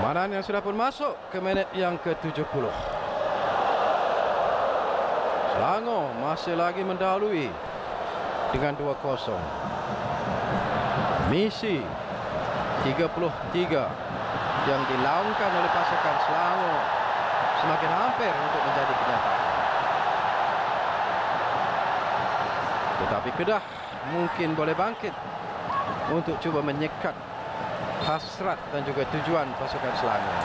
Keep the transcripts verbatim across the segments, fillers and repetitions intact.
Permainan yang sudah pun masuk ke minit yang ke tujuh puluh. Selangor masih lagi mendahului dengan dua kosong. Misi tiga puluh tiga yang dilaungkan oleh pasukan Selangor semakin hampir untuk menjadi kenyataan. Tetapi Kedah mungkin boleh bangkit untuk cuba menyekat hasrat dan juga tujuan pasukan Selangor.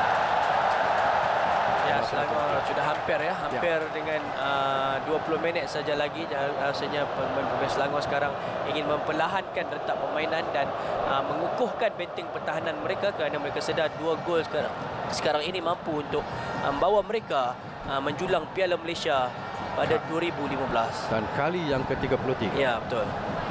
Ya, Selangor sudah hampir ya, hampir ya. Dengan uh, dua puluh minit saja lagi. Rasanya pemain-pemain Selangor sekarang ingin memperlahankan rentak permainan dan uh, mengukuhkan benteng pertahanan mereka kerana mereka sedar dua gol sekarang sekarang ini mampu untuk membawa um, mereka uh, menjulang Piala Malaysia pada dua ribu lima belas. Dan kali yang ke tiga puluh tiga. Ya, betul.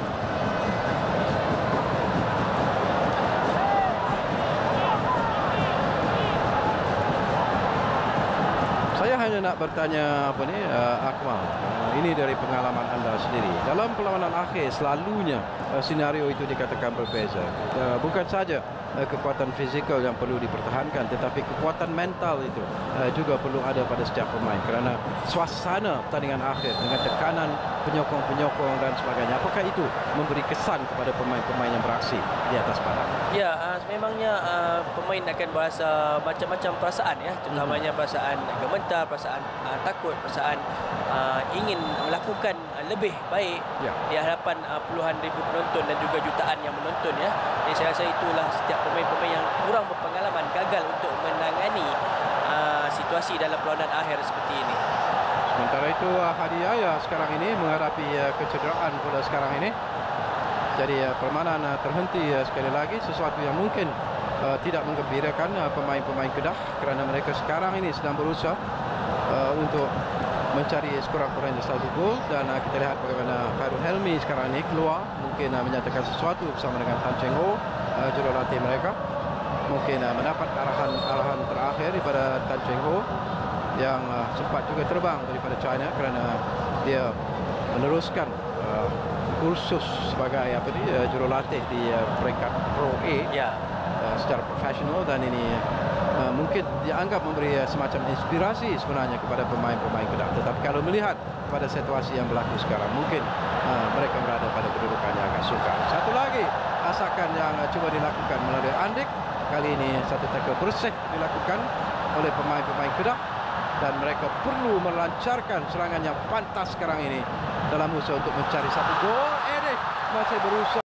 Saya hanya nak bertanya apa ni, uh, Akmal, uh, ini dari pengalaman anda sendiri. Dalam perlawanan akhir selalunya uh, senario itu dikatakan berbeza. Uh, bukan saja uh, kekuatan fizikal yang perlu dipertahankan, tetapi kekuatan mental itu uh, juga perlu ada pada setiap pemain. Kerana suasana pertandingan akhir dengan tekanan penyokong-penyokong dan sebagainya, apakah itu memberi kesan kepada pemain-pemain yang beraksi di atas padang? Ya, uh, memangnya uh, pemain akan berasa macam-macam perasaan ya, terutamanya hmm. perasaan gemetar, perasaan uh, takut, perasaan uh, ingin melakukan uh, lebih baik ya. Di hadapan uh, puluhan ribu penonton dan juga jutaan yang menonton ya. Jadi saya rasa itulah setiap pemain-pemain yang kurang berpengalaman gagal untuk menangani uh, situasi dalam perlawanan akhir seperti ini. Sementara itu Hadi Yahya sekarang ini menghadapi uh, kecederaan pula sekarang ini. Jadi uh, permainan uh, terhenti uh, sekali lagi, sesuatu yang mungkin uh, tidak menggembirakan uh, pemain-pemain Kedah kerana mereka sekarang ini sedang berusaha uh, untuk mencari sekurang-kurangnya satu gol. Dan uh, kita lihat bagaimana Khairul Helmi sekarang ini keluar, mungkin uh, menyatakan sesuatu bersama dengan Tan Cheng Ho, uh, jurulatih mereka. Mungkin uh, mendapat arahan-arahan terakhir daripada Tan Cheng Ho yang uh, sempat juga terbang daripada China kerana dia meneruskan uh, kursus sebagai apa ni uh, jurulatih di uh, peringkat Pro A ya. uh, secara profesional, dan ini uh, mungkin dianggap memberi uh, semacam inspirasi sebenarnya kepada pemain-pemain Kedah. Tetapi kalau melihat pada situasi yang berlaku sekarang, mungkin uh, mereka berada pada kedudukan yang agak sukar. Satu lagi asakan yang uh, cuba dilakukan melalui Andik. Kali ini satu tackle bersih dilakukan oleh pemain-pemain Kedah, dan mereka perlu melancarkan serangan yang pantas sekarang ini dalam usaha untuk mencari satu gol. Edik masih berusaha